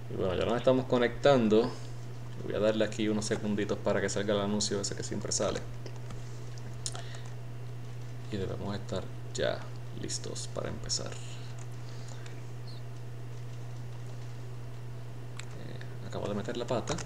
Y bueno, ya nos estamos conectando. Voy a darle aquí unos segunditos para que salga el anuncio ese que siempre sale. Y debemos estar ya listos para empezar. Acabo de meter la pata.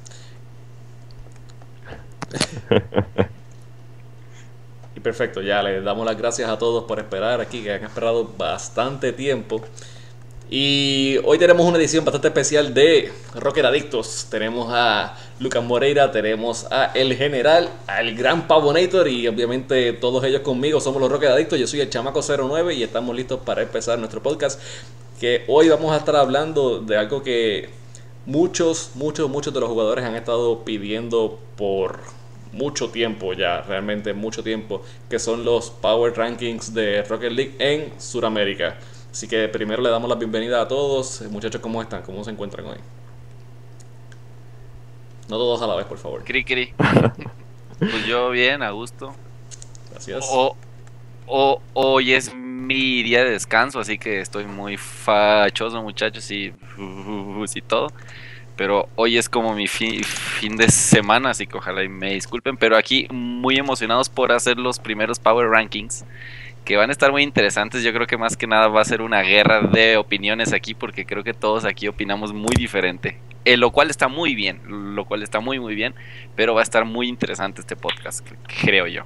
Y perfecto, ya les damos las gracias a todos por esperar aquí, que han esperado bastante tiempo. Y hoy tenemos una edición bastante especial de Rocker Adictos. Tenemos a Lucas Moreira, tenemos a El General, al Gran Pavonator y obviamente todos ellos conmigo somos los Rocker Adictos. Yo soy el Chamaco 09 y estamos listos para empezar nuestro podcast. Que hoy vamos a estar hablando de algo que muchos de los jugadores han estado pidiendo por mucho tiempo ya, realmente mucho tiempo, que son los Power Rankings de Rocket League en Sudamérica. Así que primero le damos la bienvenida a todos. Muchachos, ¿cómo están? ¿Cómo se encuentran hoy? No todos a la vez, por favor. Cri, cri. Pues yo bien, a gusto. Gracias. Hoy es mi día de descanso, así que estoy muy fachoso, muchachos, y todo. Pero hoy es como mi fin de semana, así que ojalá y me disculpen. Pero aquí muy emocionados por hacer los primeros Power Rankings, que van a estar muy interesantes. Yo creo que más que nada va a ser una guerra de opiniones aquí, porque creo que todos aquí opinamos muy diferente. Lo cual está muy bien, lo cual está muy bien, pero va a estar muy interesante este podcast, creo yo.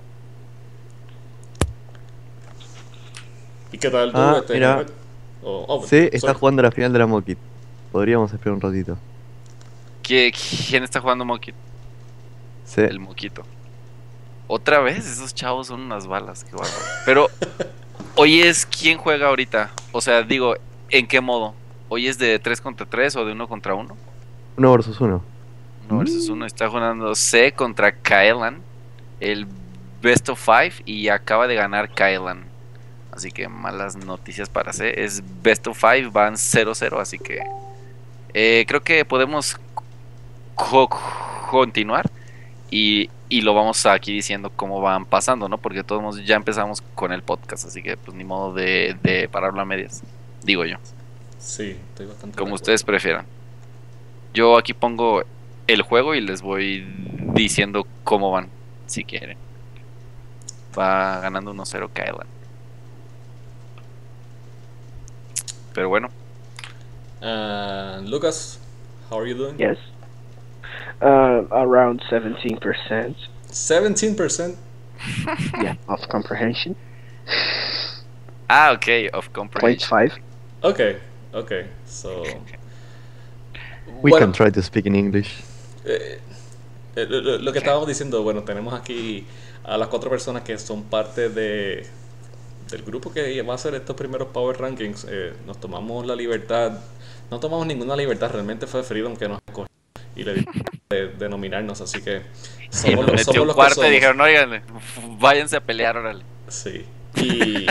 ¿Y qué tal tú, Ah, mira, Herbert? Oh, sí, está sorry. jugando la final de la Mokit. Podríamos esperar un ratito. ¿Quién está jugando Moquito? Sí. El Moquito. Otra vez, esos chavos son unas balas, qué bárbaro. Pero, hoy es quién juega ahorita. O sea, digo, ¿en qué modo? ¿Hoy es de 3 contra 3 o de uno contra uno? Uno versus uno. Uno versus uno. Está jugando C contra Kaelan, el Best of Five, y acaba de ganar Kaelan. Así que malas noticias para C. Es Best of Five, van 0-0, así que creo que podemos co- continuar y lo vamos aquí diciendo cómo van pasando, ¿no? Porque todos ya empezamos con el podcast, así que pues ni modo de pararlo a medias, digo yo, Sí, estoy bastante de como acuerdo. ustedes prefieran. Yo aquí pongo el juego y les voy diciendo cómo van, si quieren. Va ganando 1-0 Kylan. Pero bueno, Lucas, how are you doing? Yes. Around 17%. 17%. Yeah, of comprehension. ok, of Point comprehension. 5. Okay, okay. So, We bueno, can try to speak in English. eh, lo que estábamos diciendo, bueno, tenemos aquí a las cuatro personas que son parte del grupo que va a hacer estos primeros Power Rankings. Nos tomamos la libertad, no tomamos ninguna libertad, realmente fue Freedom que nos escogió y le dio de nominarnos, así que Y nos metió somos un los que cuarto y somos. dijeron, oigan, váyanse a pelear, órale. Sí, y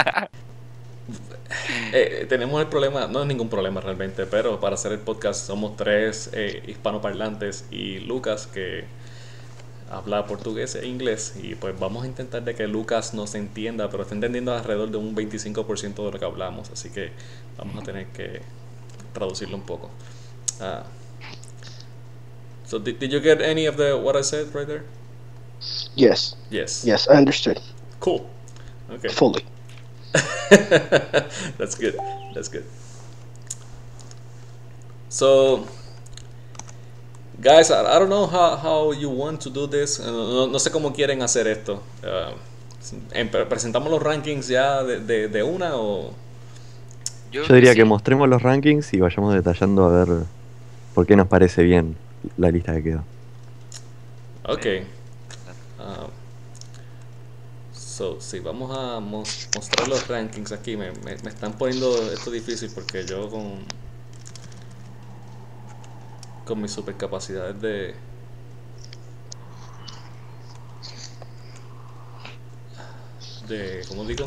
tenemos el problema, no es ningún problema realmente, pero para hacer el podcast somos tres hispanoparlantes y Lucas que habla portugués e inglés y pues vamos a intentar de que Lucas nos entienda, pero está entendiendo alrededor de un 25% de lo que hablamos, así que vamos a tener que traducirlo un poco. Uh, so did you get any of the what I said right there? Yes. Yes. Yes, I understood. Cool. Okay. Fully. That's good. That's good. So, guys, I don't know how you want to do this. No sé cómo quieren hacer esto. ¿Presentamos los rankings ya de una o...? Yo diría sí. que mostremos los rankings y vayamos detallando a ver por qué nos parece bien la lista que quedó. Ok. So, sí, vamos a mostrar los rankings aquí. Me están poniendo esto difícil porque yo con mis supercapacidades ¿cómo digo?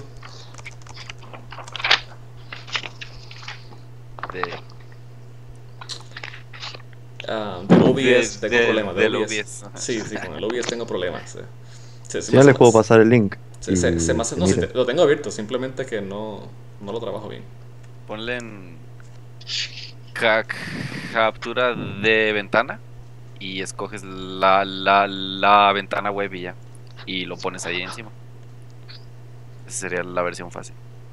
Del OBS tengo problemas. Del OBS. Sí, con el OBS tengo problemas. Si no, les puedo pasar el link. No, sí, lo tengo abierto, simplemente que no lo trabajo bien. Ponle en captura de ventana y escoges la ventana web y ya. Y lo pones ahí encima. Esa sería la versión fácil.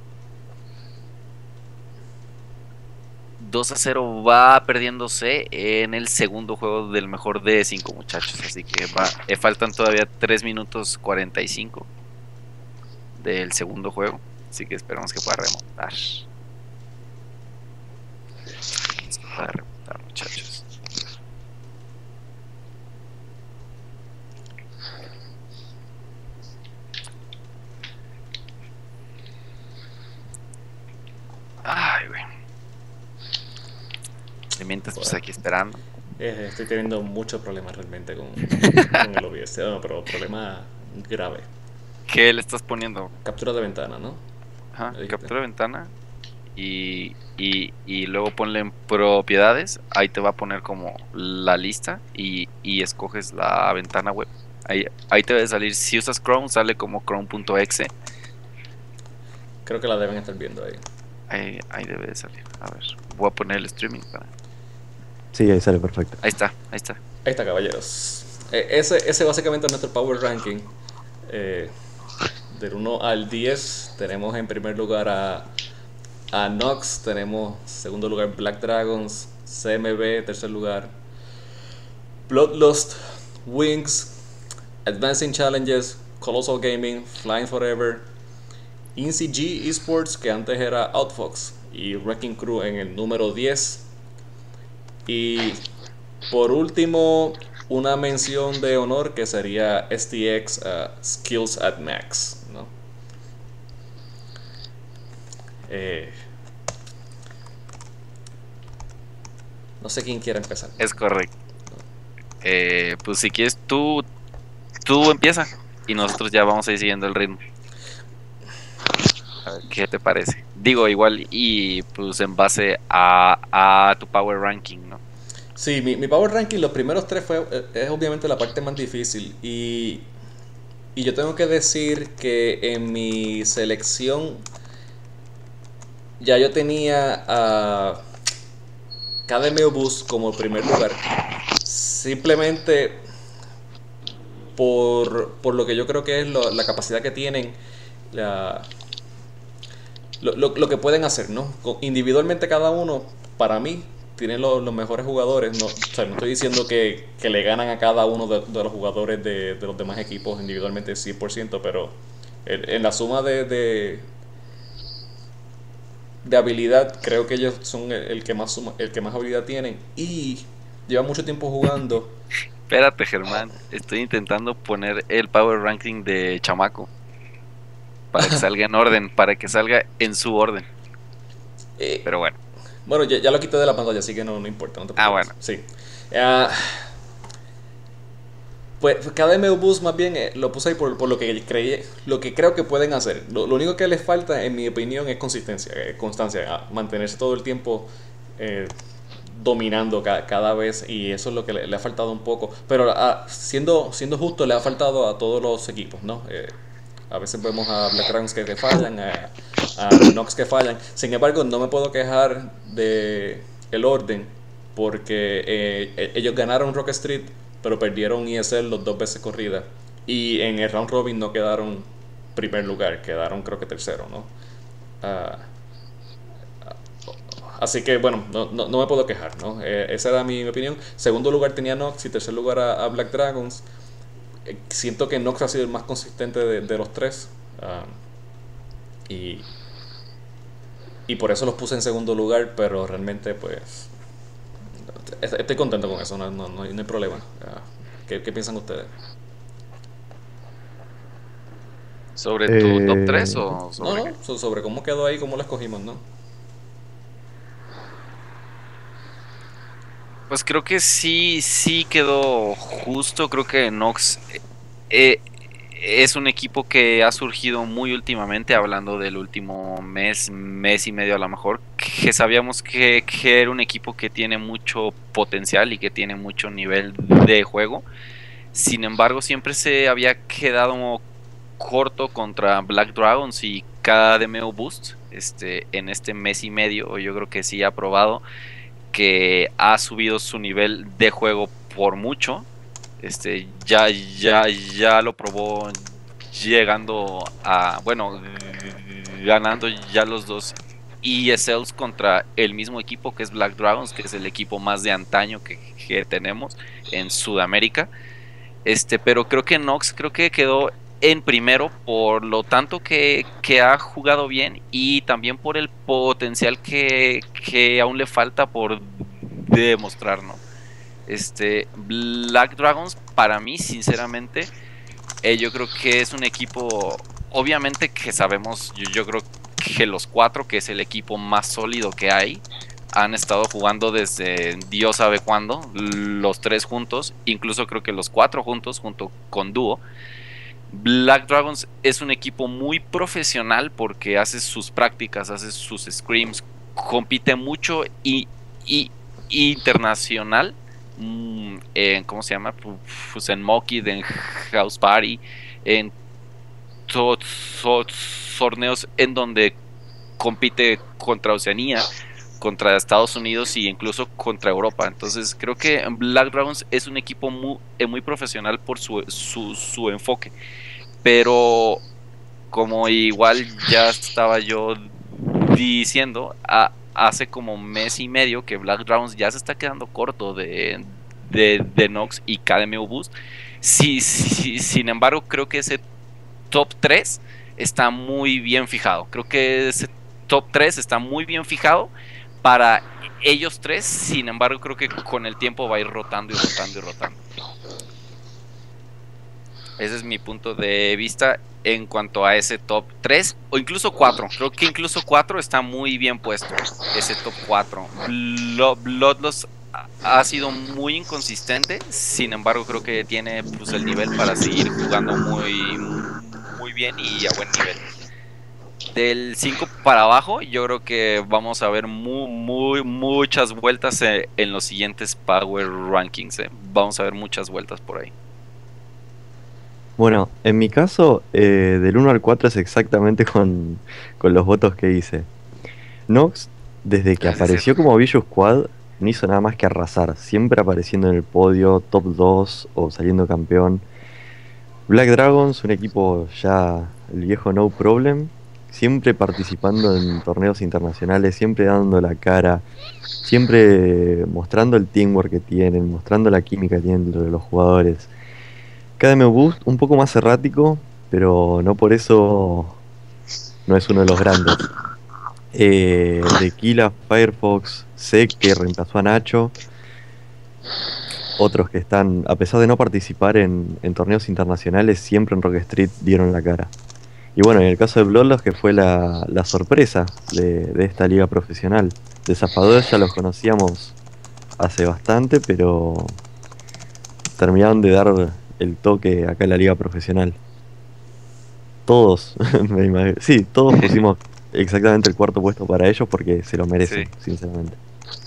2-0 va perdiéndose en el segundo juego del mejor de 5, muchachos. Así que faltan todavía 3 minutos 45 del segundo juego. Así que esperamos que pueda remontar. Para remontar, muchachos. Ay, güey. Y mientras, pues aquí esperando. Estoy teniendo muchos problemas realmente con el OBS. No, pero problema grave. ¿Qué le estás poniendo? Captura de ventana, ¿no? Ajá, Me dijiste. captura de ventana. Y luego ponle en propiedades. Ahí te va a poner como la lista. Y escoges la ventana web. Ahí te debe salir. Si usas Chrome, sale como chrome.exe. Creo que la deben estar viendo ahí. Ahí debe de salir. A ver, voy a poner el streaming para... Sí, ahí sale perfecto. Ahí está. Ahí está, caballeros. Ese básicamente es nuestro Power Ranking. Del 1 al 10 tenemos en primer lugar a Nox, tenemos segundo lugar Black Dragons, CMB tercer lugar, Bloodlust, Wings, Advancing Challenges, Colossal Gaming, Flying Forever, INCG Esports, que antes era Outfox, y Wrecking Crew en el número 10. Y por último, una mención de honor que sería STX Skills at Max, ¿no? No sé quién quiere empezar. Es correcto. Pues si quieres tú empieza. Y nosotros ya vamos a ir siguiendo el ritmo. A ver, ¿qué te parece? Digo, igual y pues en base a tu Power Ranking, ¿no? Sí, mi Power Ranking, los primeros 3 es obviamente la parte más difícil. Y yo tengo que decir que en mi selección ya yo tenía a KDMO Boost como el primer lugar. Simplemente por lo que yo creo que es la capacidad que tienen, lo que pueden hacer, ¿no? Individualmente cada uno, para mí, tienen los mejores jugadores. No, o sea, no estoy diciendo que le ganan a cada uno de los jugadores de los demás equipos individualmente 100%, pero en la suma de habilidad, creo que ellos son el que más habilidad tienen y llevan mucho tiempo jugando. Espérate, Germán, estoy intentando poner el Power Ranking de Chamaco para que salga en orden, para que salga en su orden. Pero bueno. Bueno, ya lo quité de la pantalla, así que no importa. No te preocupes. Bueno. Sí. Pues KDMO Boost más bien lo puse ahí por lo que creo que pueden hacer. Lo único que les falta, en mi opinión, es constancia, mantenerse todo el tiempo dominando cada vez, y eso es lo que le ha faltado un poco. Pero siendo justo, le ha faltado a todos los equipos, ¿no? A veces vemos a Black Dragons que fallan, a Nox que fallan. Sin embargo, no me puedo quejar de el orden, porque ellos ganaron Rock Street, pero perdieron ESL los 2 veces corridas. Y en el round robin no quedaron primer lugar, quedaron creo que tercero, ¿no? Así que bueno, no me puedo quejar, ¿no? Esa era mi opinión. Segundo lugar tenía Nox y tercer lugar a Black Dragons. Siento que Nox ha sido el más consistente de los 3. Y por eso los puse en segundo lugar, pero realmente pues estoy contento con eso, no hay problema. ¿Qué piensan ustedes? ¿Sobre tu top 3 o sobre No, sobre cómo quedó ahí, cómo lo escogimos, ¿no? Pues creo que sí quedó justo. Creo que Nox es un equipo que ha surgido muy últimamente, hablando del último mes y medio a lo mejor, que sabíamos que era un equipo que tiene mucho potencial y que tiene mucho nivel de juego. Sin embargo, siempre se había quedado corto contra Black Dragons y KDMO Boost en este mes y medio. Yo creo que sí ha probado que ha subido su nivel de juego por mucho. Ya lo probó llegando a, bueno, ganando ya los dos ESLs contra el mismo equipo que es Black Dragons, que es el equipo más de antaño que tenemos en Sudamérica. Pero creo que Nox quedó en primero por lo tanto que ha jugado bien y también por el potencial que aún le falta por demostrar, ¿no? Black Dragons, para mí, sinceramente, yo creo que es un equipo, obviamente que sabemos, yo creo que los cuatro, que es el equipo más sólido que hay, han estado jugando desde Dios sabe cuándo, los tres juntos, incluso creo que los cuatro juntos, junto con Dúo. Black Dragons es un equipo muy profesional porque hace sus prácticas, hace sus scrims, compite mucho y internacional, en, ¿cómo se llama? Pues en Mocked, en House Party, en torneos en donde compite contra Oceanía, contra Estados Unidos e incluso contra Europa. Entonces creo que Black Dragons es un equipo muy profesional por su enfoque, pero como igual ya estaba yo diciendo, hace como mes y medio que Black Dragons ya se está quedando corto de Nox y KDMU Boost. Sí, sin embargo, creo que ese top 3 está muy bien fijado. Creo que ese top 3 está muy bien fijado para ellos tres. Sin embargo, creo que con el tiempo va a ir rotando y rotando y rotando. Ese es mi punto de vista en cuanto a ese top 3 o incluso 4. Creo que incluso 4 está muy bien puesto. Ese top 4. Bloodlust ha sido muy inconsistente. Sin embargo, creo que tiene pues, el nivel para seguir jugando muy bien y a buen nivel. Del 5 para abajo, yo creo que vamos a ver muchas vueltas en los siguientes Power Rankings. Vamos a ver muchas vueltas por ahí. Bueno, en mi caso, del 1 al 4 es exactamente con los votos que hice. Nox, desde que apareció como Visual Squad, no hizo nada más que arrasar, siempre apareciendo en el podio, top 2 o saliendo campeón. Black Dragons, un equipo ya, el viejo no problem, siempre participando en torneos internacionales, siempre dando la cara, siempre mostrando el teamwork que tienen, mostrando la química que tienen entre los jugadores. KDMU Boost, un poco más errático, pero no por eso no es uno de los grandes. Tequila, Firefox, Sek, que reemplazó a Nacho. Otros que están, a pesar de no participar en torneos internacionales, siempre en Rock Street dieron la cara. Y bueno, en el caso de Bloodlust, que fue la sorpresa de esta liga profesional. Desafiadores ya los conocíamos hace bastante, pero terminaron de dar el toque acá en la liga profesional. Todos, me imagino, sí, todos pusimos exactamente el cuarto puesto para ellos porque se lo merecen, sí. Sinceramente.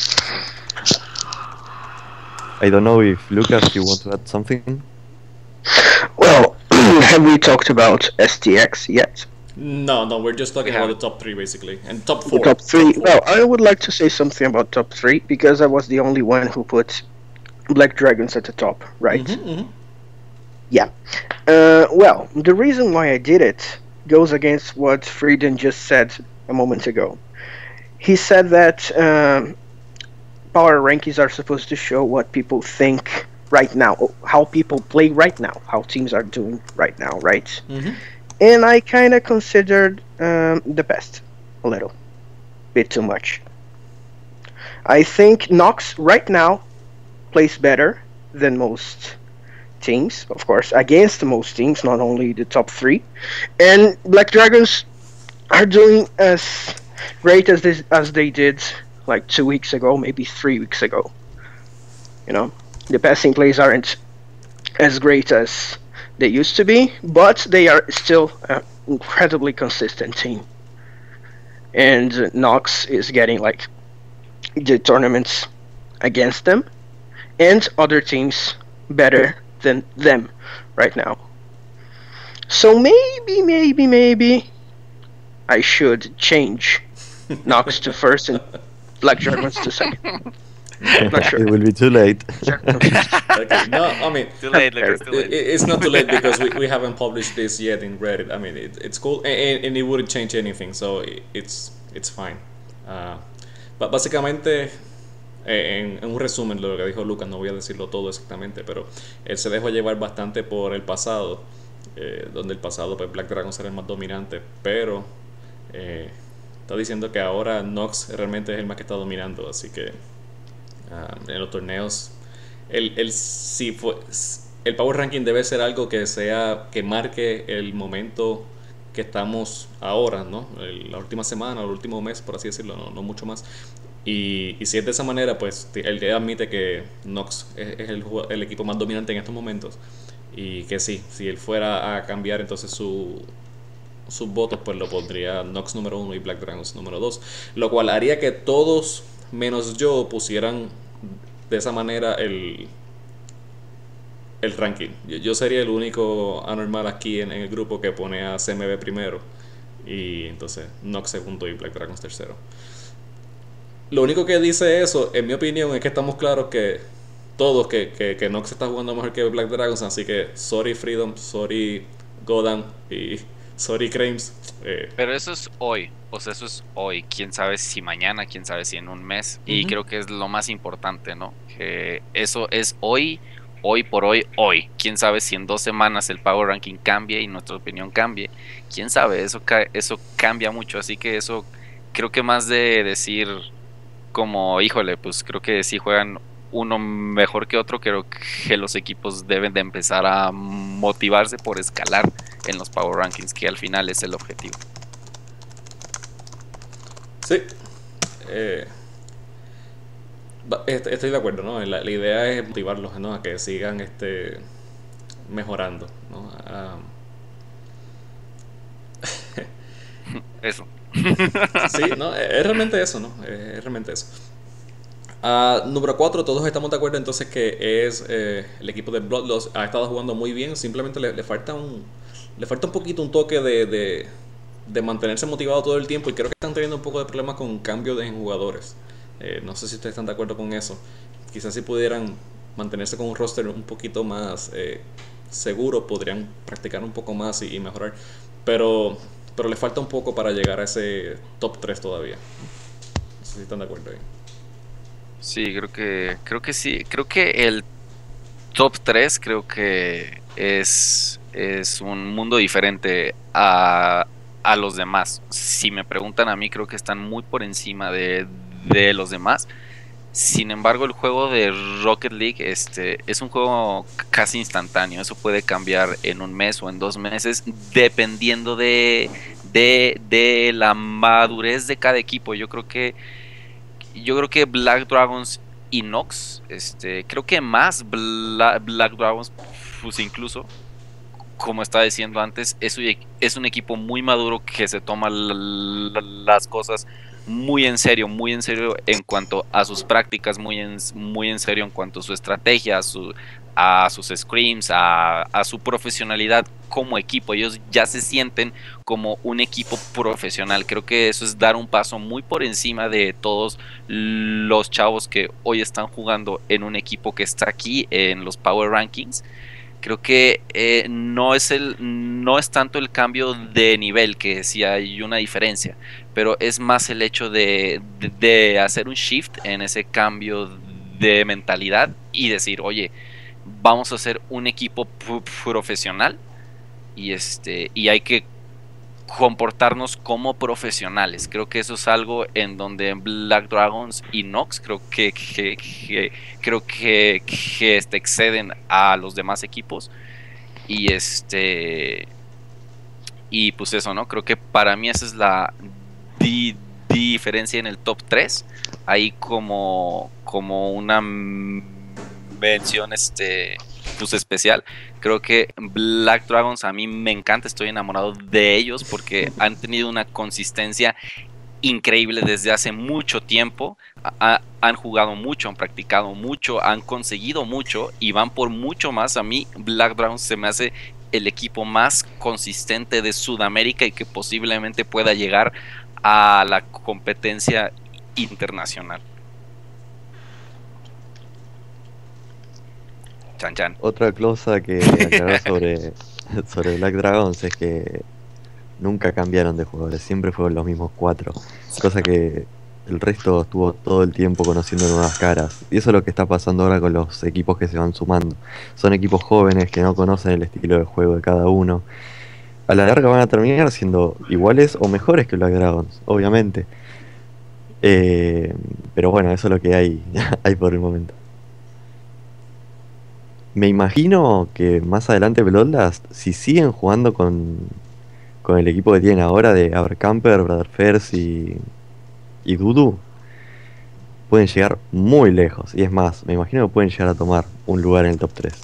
I don't know if Lucas, you want to add something? Well, have we talked about STX yet? No, we're just talking about the top 3 basically, and top 4. The top 3. Well, I would like to say something about top 3 because I was the only one who put Black Dragons at the top, right? Yeah. Well, the reason why I did it goes against what Frieden just said a moment ago. He said that power rankings are supposed to show what people think right now, how people play right now, how teams are doing right now, right? And I kind of considered the best a little bit too much. I think Nox right now plays better than most teams, of course, against most teams, not only the top 3. And Black Dragons are doing as great as they did like 2 weeks ago, maybe 3 weeks ago. You know, the passing plays aren't as great as they used to be, but they are still an incredibly consistent team. And Nox is getting like the tournaments against them and other teams better than them right now. So maybe I should change Nox to first and Black Dragons to second. Not sure. It will be too late. Okay. No, I mean, Too late, Lucas, too late. it's not too late because we haven't published this yet in Reddit. I mean, it's cool and it wouldn't change anything, so it's fine. Básicamente, en un resumen de lo que dijo Lucas, no voy a decirlo todo exactamente, pero él se dejó llevar bastante por el pasado, donde el pasado pues, Black Dragon era el más dominante, pero está diciendo que ahora Nox realmente es el más que está dominando, así que en los torneos sí fue, el Power Ranking debe ser algo que marque el momento que estamos ahora, ¿no? La última semana, el último mes, por así decirlo, no mucho más. Y si es de esa manera, pues él admite que Nox es el equipo más dominante en estos momentos. Y que sí, si él fuera a cambiar entonces sus votos, pues lo pondría Nox número 1 y Black Dragons número 2. Lo cual haría que todos, menos yo, pusieran de esa manera el ranking. Yo sería el único anormal aquí en el grupo que pone a CMB primero. Y entonces Nox segundo y Black Dragons tercero. Lo único que dice eso, en mi opinión, es que estamos claros que todos que Nox está jugando mejor que Black Dragons, así que sorry Freedom, sorry Godan y sorry Crames. Pero eso es hoy, o sea, eso es hoy. Quién sabe si mañana, quién sabe si en un mes. Y creo que es lo más importante, ¿no? Que eso es hoy por hoy. Quién sabe si en 2 semanas el Power Ranking cambie y nuestra opinión cambie. Quién sabe, eso cambia mucho. Así que eso creo que más de decir como, híjole, pues creo que si juegan uno mejor que otro, creo que los equipos deben de empezar a motivarse por escalar en los Power Rankings, que al final es el objetivo. Sí. Estoy de acuerdo, ¿no? La idea es motivarlos, ¿no? A que sigan mejorando, ¿no? Eso. Sí, no, es realmente eso, ¿no? Es realmente eso. Número 4, todos estamos de acuerdo entonces que es el equipo de Bloodlust. Ha estado jugando muy bien, simplemente le falta un poquito un toque de mantenerse motivado todo el tiempo, y creo que están teniendo un poco de problemas con cambio de jugadores. No sé si ustedes están de acuerdo con eso. Quizás si pudieran mantenerse con un roster un poquito más seguro, podrían practicar un poco más y mejorar, pero le falta un poco para llegar a ese top 3 todavía. No sé si están de acuerdo ahí. Sí, creo que sí. Creo que el top 3 creo que es un mundo diferente a los demás. Si me preguntan a mí, creo que están muy por encima de los demás. Sin embargo, el juego de Rocket League es un juego casi instantáneo. Eso puede cambiar en un mes o en 2 meses, dependiendo de la madurez de cada equipo. Yo creo que Black Dragons y Nox, creo que más Black Dragons, pues incluso, como estaba diciendo antes, es un equipo muy maduro que se toma las cosas muy en serio en cuanto a sus prácticas, muy en serio en cuanto a su estrategia, a sus scrims, a su profesionalidad como equipo. Ellos ya se sienten como un equipo profesional. Creo que eso es dar un paso muy por encima de todos los chavos que hoy están jugando en un equipo que está aquí en los Power Rankings. Creo que no es tanto el cambio de nivel, que sí hay una diferencia, pero es más el hecho de hacer un shift en ese cambio de mentalidad y decir, oye, vamos a hacer un equipo profesional y hay que comportarnos como profesionales. Creo que eso es algo en donde Black Dragons y Nox creo que exceden a los demás equipos y y pues eso, ¿no? Creo que para mí esa es la diferencia en el top 3. Ahí como una mención pues especial. Creo que Black Dragons a mí me encanta, estoy enamorado de ellos porque han tenido una consistencia increíble desde hace mucho tiempo. Han jugado mucho, han practicado mucho, han conseguido mucho y van por mucho más. A mí Black Dragons se me hace el equipo más consistente de Sudamérica y que posiblemente pueda llegar a la competencia internacional. Chan chan. Otra cosa que aclarar sobre Black Dragons es que nunca cambiaron de jugadores, siempre fueron los mismos cuatro. Cosa que el resto estuvo todo el tiempo conociendo nuevas caras. Y eso es lo que está pasando ahora con los equipos que se van sumando. Son equipos jóvenes que no conocen el estilo de juego de cada uno. A la larga van a terminar siendo iguales o mejores que Black Dragons, obviamente. Eh, pero bueno, eso es lo que hay, hay por el momento. Me imagino que más adelante Bloodlust, si siguen jugando con el equipo que tienen ahora de Abercamper, Brother Fairs y Dudu, pueden llegar muy lejos. Y es más, me imagino que pueden llegar a tomar un lugar en el top 3.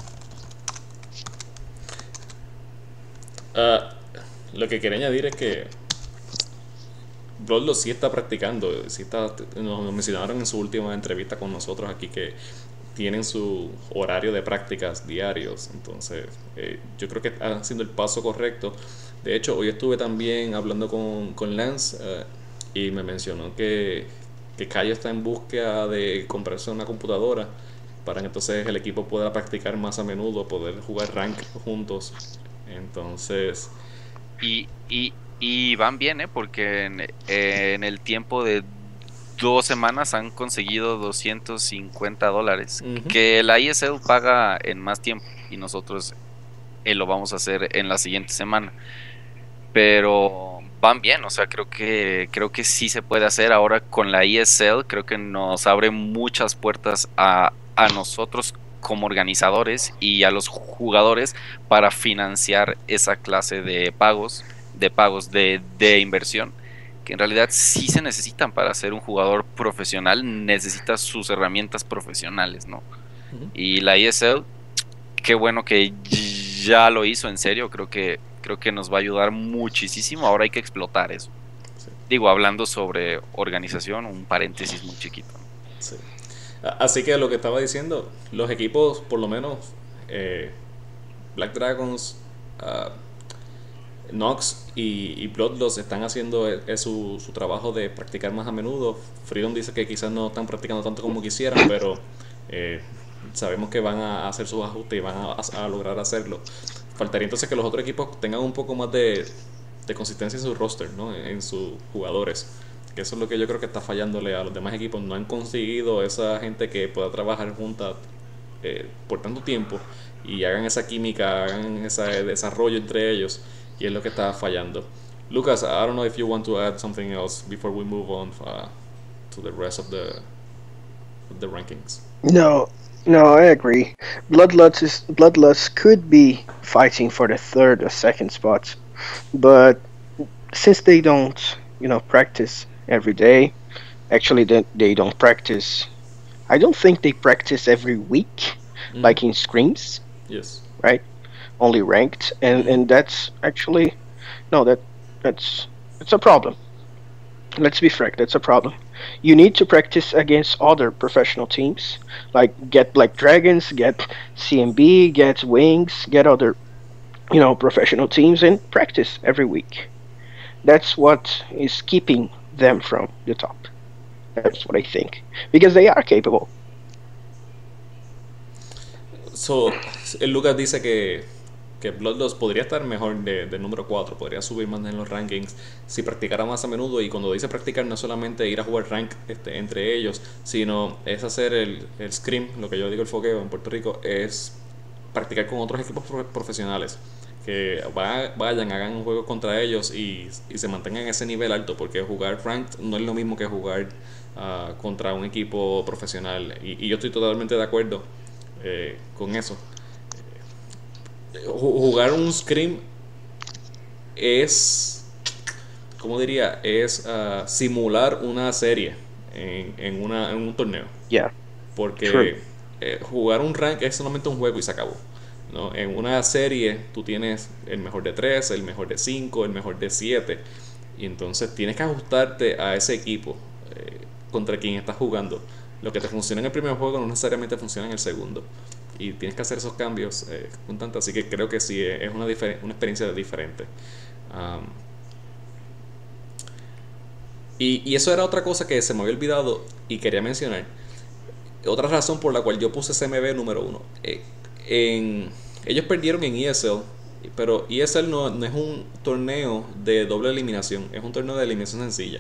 Lo que quería añadir es que Bloodlust sí está practicando, nos mencionaron en su última entrevista con nosotros aquí que tienen su horario de prácticas diarios, entonces yo creo que están haciendo el paso correcto. De hecho, hoy estuve también hablando con Lance y me mencionó que Cayo está en búsqueda de comprarse una computadora para que entonces el equipo pueda practicar más a menudo, poder jugar rank juntos. Entonces... Y van bien, porque en el tiempo de 2 semanas han conseguido $250, que la ISL paga en más tiempo y nosotros lo vamos a hacer en la siguiente semana. Pero van bien, o sea, creo que sí se puede hacer ahora con la ESL. Creo que nos abre muchas puertas a nosotros como organizadores y a los jugadores para financiar esa clase de pagos de inversión, que en realidad sí se necesitan para ser un jugador profesional. Necesitas sus herramientas profesionales, ¿no? Y la ESL, qué bueno que ya lo hizo en serio. Creo que nos va a ayudar muchísimo. Ahora hay que explotar eso. Sí. Digo, hablando sobre organización, un paréntesis muy chiquito. Sí. Así que lo que estaba diciendo, los equipos, por lo menos Black Dragons, Nox y Bloodlust están haciendo su trabajo de practicar más a menudo. Freedom dice que quizás no están practicando tanto como quisieran, pero sabemos que van a hacer sus ajustes y van a lograr hacerlo. Faltaría entonces que los otros equipos tengan un poco más de consistencia en su roster, ¿no? En sus jugadores. Que eso es lo que yo creo que está fallándole a los demás equipos. No han conseguido esa gente que pueda trabajar juntas por tanto tiempo y hagan esa química, hagan ese desarrollo entre ellos. Y es lo que está fallando. Lucas, I don't know if you want to add something else before we move on to the rest of the rankings. No, I agree. Bloodlust could be fighting for the third or second spots, but since they don't, practice every day, actually they don't practice. I don't think they practice every week, like in scrims. Yes. Right. Only ranked, and that's actually that's a problem. Let's be frank, that's a problem. You need to practice against other professional teams, like get Black Dragons, get CMB, get Wings, get other professional teams, and practice every week. That's what is keeping them from the top. That's what I think, because they are capable. So, Lucas dice que Bloodlust podría estar mejor de número 4, podría subir más en los rankings si practicara más a menudo. Y cuando dice practicar, no es solamente ir a jugar rank entre ellos, sino es hacer el scrim, lo que yo digo el fogueo en Puerto Rico, es practicar con otros equipos profesionales, que vayan, hagan un juego contra ellos y se mantengan en ese nivel alto, porque jugar ranked no es lo mismo que jugar contra un equipo profesional. Y yo estoy totalmente de acuerdo con eso. Jugar un scrim es, ¿cómo diría? Es simular una serie en un torneo. Yeah. Porque jugar un rank es solamente un juego y se acabó, ¿no? En una serie tú tienes el mejor de 3, el mejor de 5, el mejor de 7. Y entonces tienes que ajustarte a ese equipo contra quien estás jugando. Lo que te funciona en el primer juego no necesariamente funciona en el segundo. Y tienes que hacer esos cambios constantes. Así que creo que sí, es una experiencia diferente. Y eso era otra cosa que se me había olvidado y quería mencionar. Otra razón por la cual yo puse CMB número 1. ellos perdieron en ESL, pero ESL no es un torneo de doble eliminación, es un torneo de eliminación sencilla.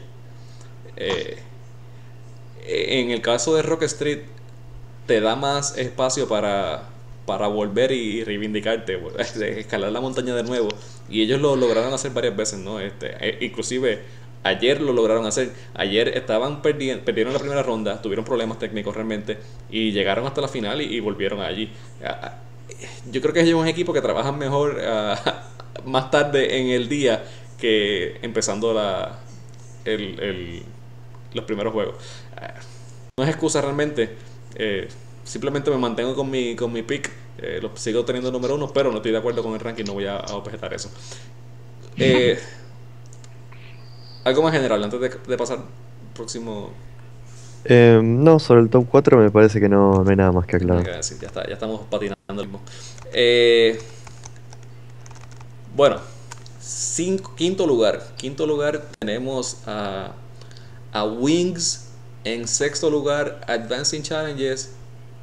En el caso de Rock Street, te da más espacio para volver y reivindicarte, escalar la montaña de nuevo. Y ellos lo lograron hacer varias veces, ¿no? Inclusive ayer lo lograron hacer. Ayer estaban perdieron la primera ronda, tuvieron problemas técnicos realmente y llegaron hasta la final y volvieron allí. Yo creo que ellos son un equipo que trabajan mejor más tarde en el día que empezando los primeros juegos. No es excusa realmente. Simplemente me mantengo con mi pick. Lo sigo teniendo número 1, pero no estoy de acuerdo con el ranking. No voy a objetar eso. Algo más general antes de pasar al próximo. No, sobre el top 4 me parece que no hay nada más que aclarar. Sí, ya estamos patinando el mismo. Bueno, quinto lugar tenemos a Wings. En sexto lugar, Advancing Challenges.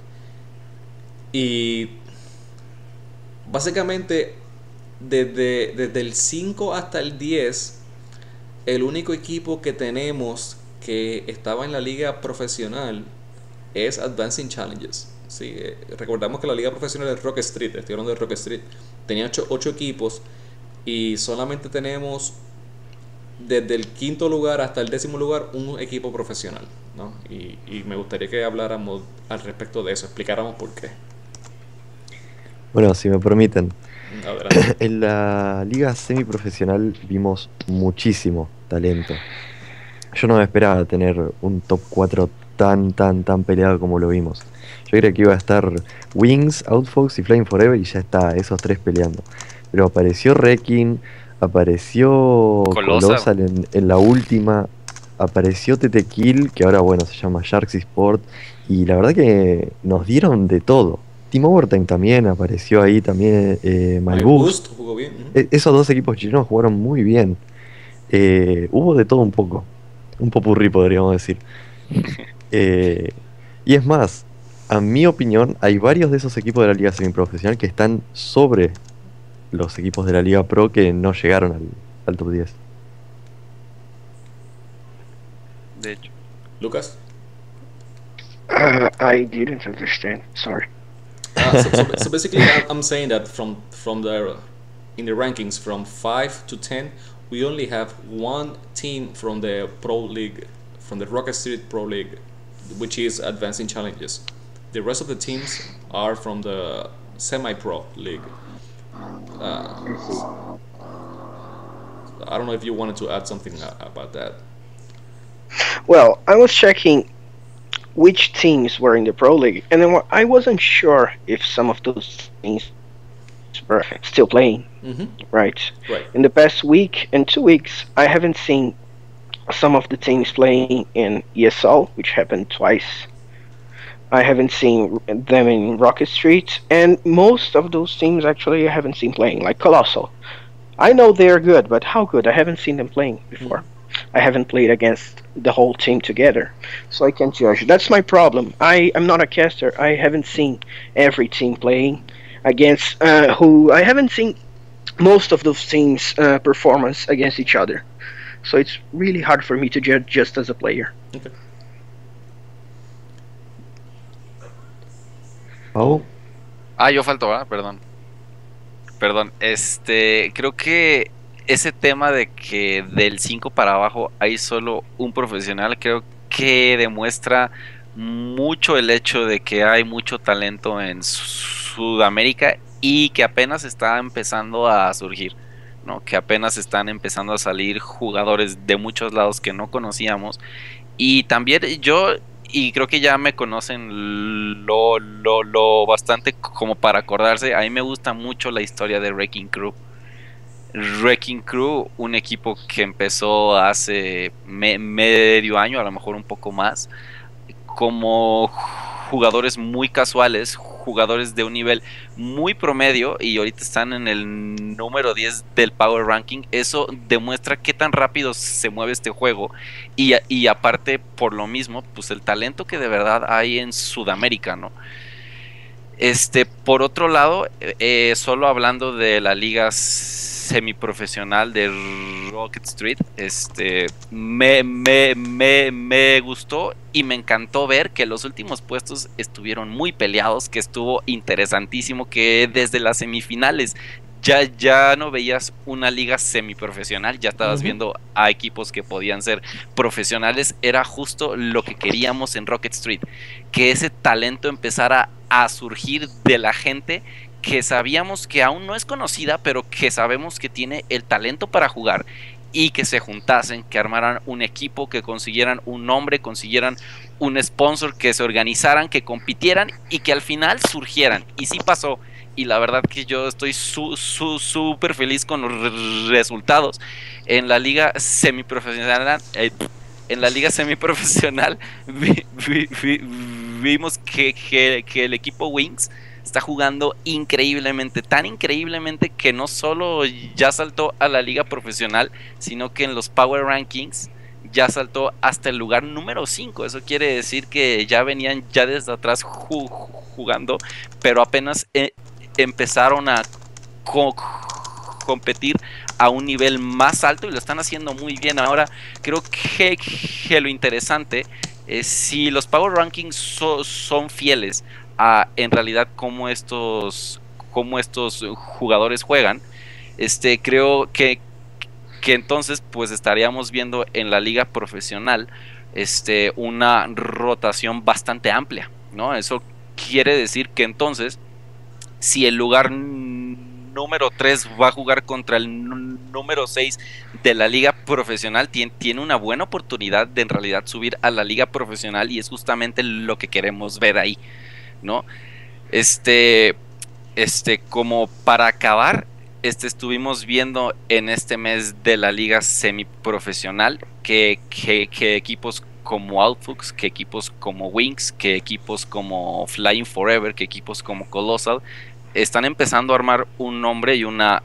Y básicamente desde el 5 hasta el 10, el único equipo que tenemos que estaba en la liga profesional es Advancing Challenges. Sí, recordamos que la liga profesional es Rock Street, estoy hablando de Rock Street. Tenía 8 equipos y solamente tenemos desde el quinto lugar hasta el 10º lugar un equipo profesional, ¿no? Y me gustaría que habláramos al respecto de eso, explicáramos por qué. Bueno, si me permiten, Adelante. en la liga semiprofesional vimos muchísimo talento. Yo no me esperaba tener un top 4 tan peleado como lo vimos. Yo creía que iba a estar Wings, Outfox y Flying Forever y ya está, esos 3 peleando. Pero apareció Wrecking, apareció Colossal en la última, apareció TT Kill, que ahora bueno se llama Sharks Sport, y la verdad que nos dieron de todo. Team Overtime también apareció ahí, también MyBoost jugó bien. Esos 2 equipos chilenos jugaron muy bien. Hubo de todo un poco, un popurrí podríamos decir. Y es más, a mi opinión, hay varios de esos equipos de la liga semiprofesional que están sobre los equipos de la Liga Pro que no llegaron al top 10. De hecho. Lucas. I didn't understand. Sorry. So basically, I'm saying that from in the rankings from 5 to 10, we only have one team from the Pro League, from the Rocket Street Pro League, which is Advancing Challenges. The rest of the teams are from the Semi-Pro League. I don't know if you wanted to add something about that. Well, I was checking which teams were in the Pro League, and then I wasn't sure if some of those teams were still playing. Mm-hmm. Right. Right. In the past week and 2 weeks, I haven't seen some of the teams playing in ESL, which happened twice. I haven't seen them in Rocket Street, and most of those teams actually I haven't seen playing, like Colossal. I know they're good, but how good? I haven't seen them playing before. I haven't played against the whole team together, so I can't judge. That's my problem. I'm not a caster. I haven't seen every team playing against who I haven't seen most of those teams' performance against each other. So it's really hard for me to judge just as a player. Okay. ¿Pau? Yo falto, ¿verdad? Perdón, creo que ese tema de que del 5 para abajo hay solo un profesional, creo que demuestra mucho el hecho de que hay mucho talento en Sudamérica y que apenas está empezando a surgir, ¿no? Que apenas están empezando a salir jugadores de muchos lados que no conocíamos. Y también y creo que ya me conocen lo bastante como para acordarse. A mí me gusta mucho la historia de Wrecking Crew. Wrecking Crew, un equipo que empezó hace medio año, a lo mejor un poco más, como jugadores muy casuales, jugadores de un nivel muy promedio, y ahorita están en el número 10 del Power Ranking. Eso demuestra qué tan rápido se mueve este juego, y aparte, por lo mismo, pues el talento que de verdad hay en Sudamérica, ¿no? Por otro lado, solo hablando de la liga semiprofesional de Rocket Street, me gustó y me encantó ver que los últimos puestos estuvieron muy peleados, que estuvo interesantísimo, que desde las semifinales ya no veías una liga semiprofesional, ya estabas viendo a equipos que podían ser profesionales. Era justo lo que queríamos en Rocket Street, que ese talento empezara a surgir de la gente que sabíamos que aún no es conocida, pero que sabemos que tiene el talento para jugar, y que se juntasen, que armaran un equipo, que consiguieran un nombre, consiguieran un sponsor, que se organizaran, que compitieran y que al final surgieran. Y sí pasó. Y la verdad que yo estoy súper feliz con los resultados. En la liga semiprofesional, vimos que el equipo Wings está jugando increíblemente, tan increíblemente que no solo ya saltó a la liga profesional, sino que en los Power Rankings ya saltó hasta el lugar número 5. Eso quiere decir que ya venían ya desde atrás jugando, pero apenas empezaron a competir a un nivel más alto y lo están haciendo muy bien. Ahora creo que lo interesante es si los Power Rankings son fieles a en realidad cómo estos jugadores juegan. Creo que entonces pues estaríamos viendo en la liga profesional una rotación bastante amplia, ¿no? Eso quiere decir que entonces, si el lugar número 3 va a jugar contra el número 6 de la liga profesional, tiene una buena oportunidad de en realidad subir a la liga profesional, y es justamente lo que queremos ver ahí, ¿no? Como para acabar, estuvimos viendo en este mes de la liga semiprofesional que equipos como Outflux, que equipos como Wings, que equipos como Flying Forever, que equipos como Colossal están empezando a armar un nombre y una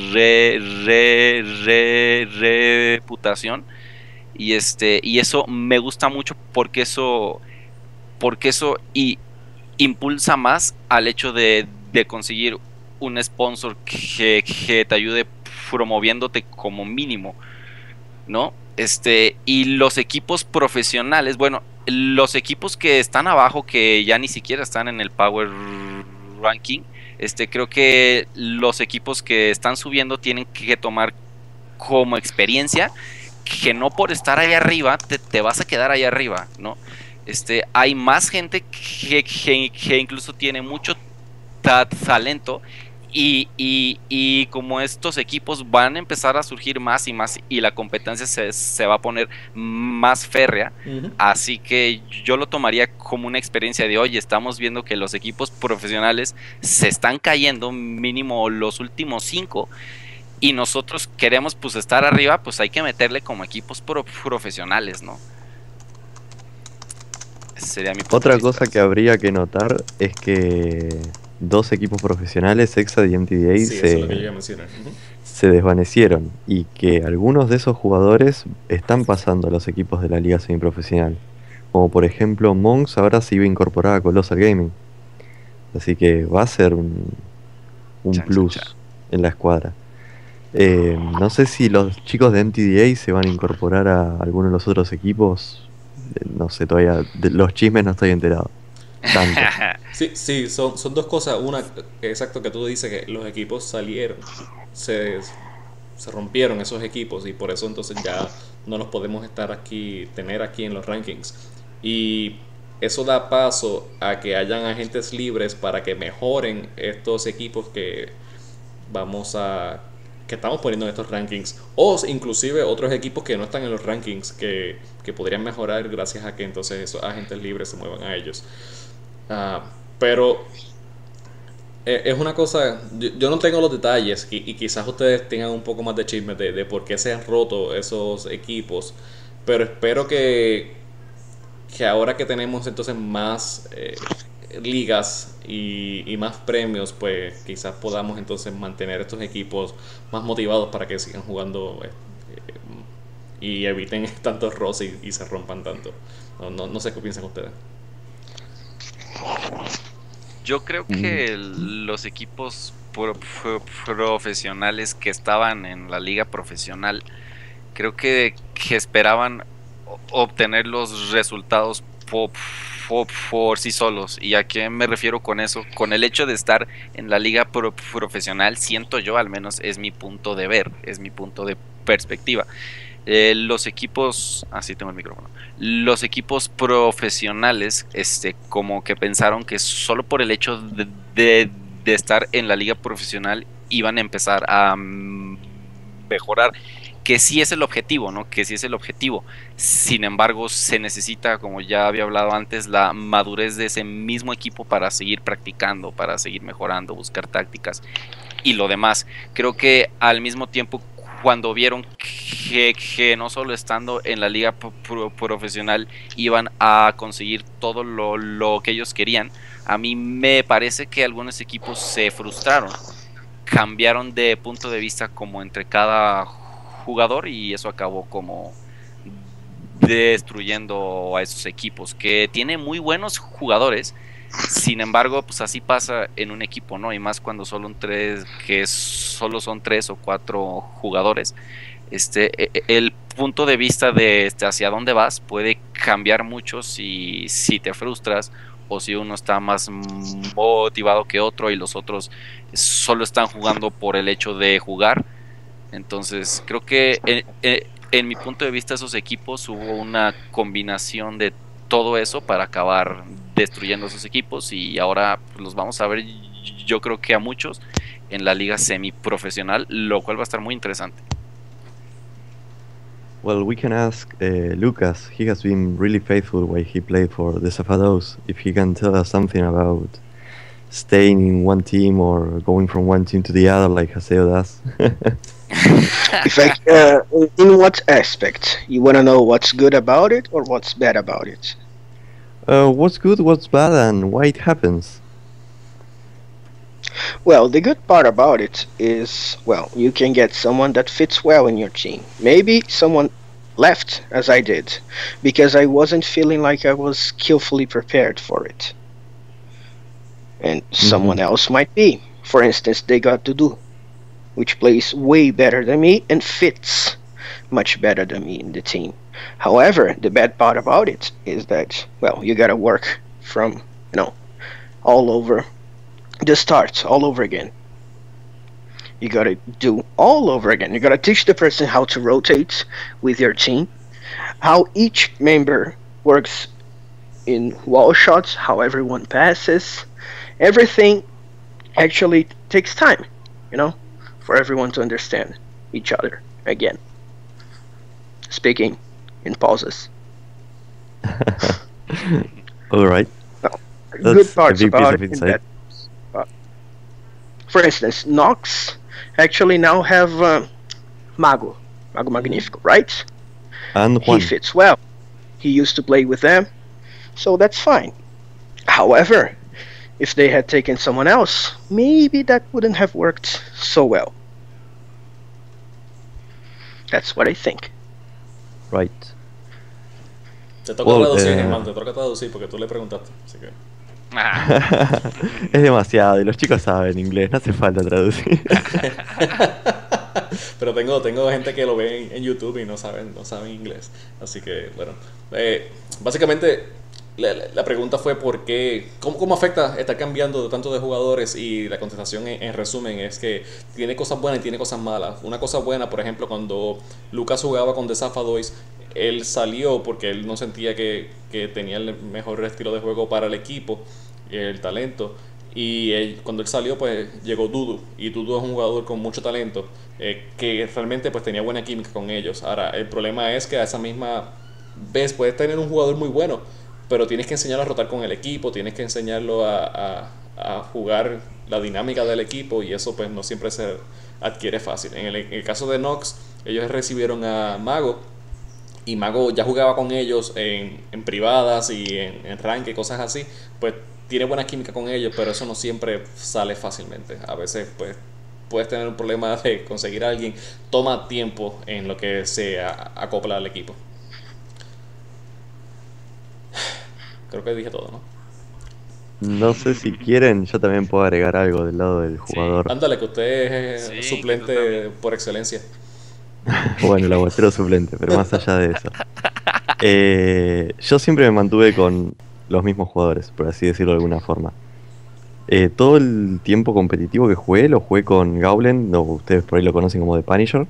reputación, y eso me gusta mucho, porque eso impulsa más al hecho de conseguir un sponsor que te ayude promoviéndote como mínimo, ¿no? Y los equipos profesionales, bueno, los equipos que están abajo, que ya ni siquiera están en el Power Ranking, creo que los equipos que están subiendo tienen que tomar como experiencia que no por estar ahí arriba te vas a quedar ahí arriba, ¿no? Hay más gente que incluso tiene mucho talento, y como estos equipos van a empezar a surgir más y más, y la competencia se va a poner más férrea, así que yo lo tomaría como una experiencia de, oye, estamos viendo que los equipos profesionales se están cayendo, mínimo los últimos 5, y nosotros queremos pues estar arriba, pues hay que meterle como equipos profesionales, ¿no? Ese sería mi punto Otra de vista. cosa que habría que notar es que 2 equipos profesionales, Exad y MTDA, Sí, eso es lo que yo iba a mencionar. se desvanecieron, y que algunos de esos jugadores están pasando a los equipos de la liga semiprofesional. Como por ejemplo Monks ahora se iba a incorporar a Colossal Gaming. Así que va a ser un plus en la escuadra. No sé si los chicos de MTDA se van a incorporar a alguno de los otros equipos. No sé, todavía de los chismes no estoy enterado. Tanto. Sí, son dos cosas. Una, exacto, que tú dices que los equipos salieron, se rompieron esos equipos, y por eso entonces ya no los podemos tener aquí en los rankings. Y eso da paso a que hayan agentes libres para que mejoren estos equipos que estamos poniendo en estos rankings, o inclusive otros equipos que no están en los rankings que podrían mejorar gracias a que entonces esos agentes libres se muevan a ellos. Pero es una cosa, yo no tengo los detalles, y quizás ustedes tengan un poco más de chisme de por qué se han roto esos equipos, pero espero que ahora que tenemos entonces más ligas y más premios, pues quizás podamos entonces mantener estos equipos más motivados para que sigan jugando y eviten tantos roces y se rompan tanto. No sé qué piensan ustedes. Yo creo que los equipos profesionales que estaban en la liga profesional, creo que esperaban obtener los resultados por sí solos. ¿Y a qué me refiero con eso? Con el hecho de estar en la liga profesional, siento yo, al menos es mi punto de ver, es mi punto de perspectiva. Los equipos, así tengo el micrófono. Los equipos profesionales, como que pensaron que solo por el hecho de estar en la liga profesional iban a empezar a mejorar, que sí es el objetivo, ¿no? Que sí es el objetivo. Sin embargo, se necesita, como ya había hablado antes, la madurez de ese mismo equipo para seguir practicando, para seguir mejorando, buscar tácticas y lo demás. Creo que al mismo tiempo, cuando vieron que no solo estando en la liga profesional iban a conseguir todo lo que ellos querían, a mí me parece que algunos equipos se frustraron, cambiaron de punto de vista como entre cada jugador y eso acabó como destruyendo a esos equipos, que tiene muy buenos jugadores. Sin embargo, pues así pasa en un equipo, ¿no? Y más cuando solo son 3 o 4 jugadores. El punto de vista de hacia dónde vas puede cambiar mucho si te frustras o si uno está más motivado que otro y los otros solo están jugando por el hecho de jugar. Entonces, creo que en mi punto de vista esos equipos hubo una combinación de todo eso para acabar destruyendo esos equipos y ahora pues, los vamos a ver, yo creo que a muchos en la liga semiprofesional, lo cual va a estar muy interesante. Well, we can ask Lucas. He has been really faithful while he played for the Zafados. If he can tell us something about staying in one team or going from one team to the other like Haseo does. In what aspect? You want to know what's good about it or what's bad about it? What's good, what's bad, and why it happens? Well, the good part about it is, well, you can get someone that fits well in your team. Maybe someone left, as I did, because I wasn't feeling like I was skillfully prepared for it. And someone else might be. For instance, they got Dudu, which plays way better than me and fits much better than me in the team. However, the bad part about it is that, well, you gotta work from, all over the start, all over again. You gotta do all over again. You gotta teach the person how to rotate with your team, how each member works in wall shots, how everyone passes. Everything actually takes time, for everyone to understand each other again. Speaking in pauses. All right. Well, good parts about it. For instance, Nox actually now have Mago Magnífico, right? And Juan. He fits well. He used to play with them, so that's fine. However, if they had taken someone else, maybe that wouldn't have worked so well. That's what I think. Right. Te toca traducir, hermano, te toca traducir porque tú le preguntaste, así que... Es demasiado, y los chicos saben inglés, no hace falta traducir. Pero tengo gente que lo ve en YouTube y no saben inglés. Así que, bueno, básicamente la pregunta fue por qué, cómo afecta estar cambiando tanto de jugadores, y la contestación en resumen es que tiene cosas buenas y tiene cosas malas. Una cosa buena, por ejemplo, cuando Lucas jugaba con The Zafadois, él salió porque él no sentía que tenía el mejor estilo de juego para el equipo, el talento, y cuando él salió pues llegó Dudu, y Dudu es un jugador con mucho talento, que realmente pues tenía buena química con ellos. Ahora el problema es que a esa misma vez puedes tener un jugador muy bueno, pero tienes que enseñarlo a rotar con el equipo, tienes que enseñarlo a jugar la dinámica del equipo, y eso pues no siempre se adquiere fácil. En el caso de Nox, ellos recibieron a Mago, y Mago ya jugaba con ellos en privadas y en rank y cosas así, pues tiene buena química con ellos, pero eso no siempre sale fácilmente. A veces pues puedes tener un problema de conseguir a alguien, toma tiempo en lo que se acopla al equipo. Creo que dije todo, ¿no? No sé si quieren, yo también puedo agregar algo del lado del Sí. jugador. Ándale, que usted es Sí, que tú suplente también. por excelencia. Bueno, el aguatero suplente, pero más allá de eso. Yo siempre me mantuve con los mismos jugadores, por así decirlo de alguna forma. Todo el tiempo competitivo que jugué, lo jugué con Gaulen, ustedes por ahí lo conocen como The Punisher.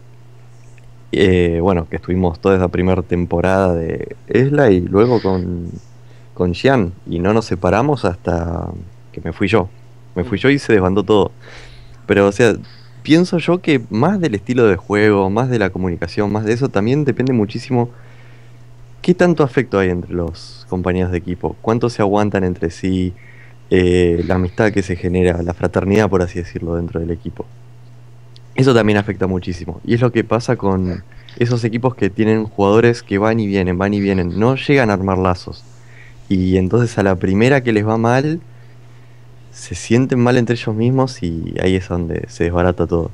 Bueno, que estuvimos toda esa primera temporada de Esla y luego con Xian. Y no nos separamos hasta que me fui yo. Me fui yo y se desbandó todo. Pero, o sea, pienso yo que más del estilo de juego, más de la comunicación, más de eso, también depende muchísimo qué tanto afecto hay entre los compañeros de equipo, cuánto se aguantan entre sí, la amistad que se genera, la fraternidad, por así decirlo, dentro del equipo. Eso también afecta muchísimo. Y es lo que pasa con esos equipos que tienen jugadores que van y vienen, no llegan a armar lazos. Y entonces a la primera que les va mal, se sienten mal entre ellos mismos y ahí es donde se desbarata todo.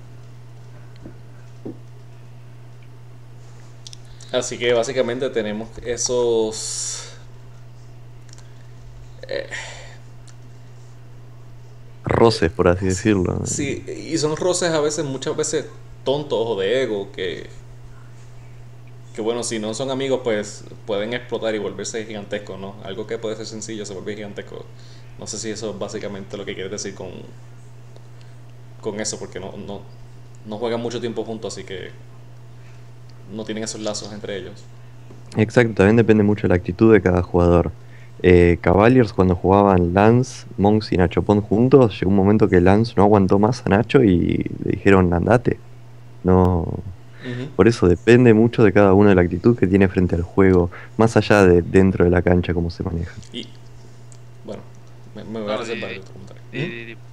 Así que básicamente tenemos esos... Roces, por así decirlo. Sí, y son roces a veces, muchas veces tontos o de ego, que bueno, si no son amigos, pues pueden explotar y volverse gigantescos, ¿no? Algo que puede ser sencillo se vuelve gigantesco. No sé si eso es básicamente lo que quieres decir con eso, porque no juegan mucho tiempo juntos, así que no tienen esos lazos entre ellos. Exacto, también depende mucho de la actitud de cada jugador. Cavaliers cuando jugaban Lance, Monks y Nacho Pont juntos, llegó un momento que Lance no aguantó más a Nacho y le dijeron andate. No, Ujú. por eso depende mucho de cada uno de la actitud que tiene frente al juego, más allá de dentro de la cancha cómo se maneja. Y bueno, me voy a No, reservar otro comentario. di, di, di.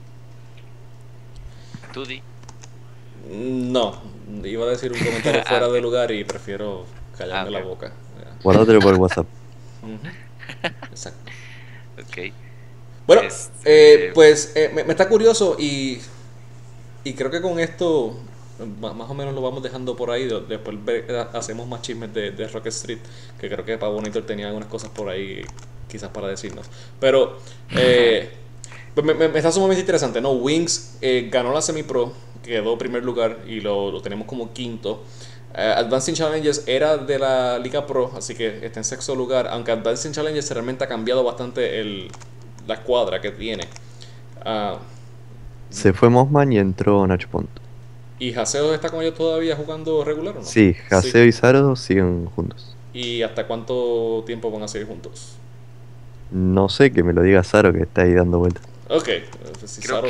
Tú di. No, iba a decir un comentario Ah, fuera de ok. lugar y prefiero Ah, callarme ok, la ok. boca. Guardátelo por WhatsApp. Ujú, exacto. Ok. Bueno, Este. pues me está curioso y creo que con esto más o menos lo vamos dejando por ahí. Después hacemos más chismes de Rocket Street, que creo que Pavo Monitor tenía algunas cosas por ahí quizás para decirnos. Pero pues me está sumamente interesante, ¿no? Wings ganó la semi-pro, quedó primer lugar y lo tenemos como quinto. Advancing Challenges era de la Liga Pro, así que está en sexto lugar. Aunque Advancing Challenges realmente ha cambiado bastante la escuadra que tiene. Ah, Se fue Mossman y entró Nacho Pont. ¿Y Haseo está con ellos todavía jugando regular o no? Sí, Sí. Haseo y Zaro siguen juntos. ¿Y hasta cuánto tiempo van a seguir juntos? No sé, que me lo diga Zaro que está ahí dando vueltas. Ok, pues si Creo Saro-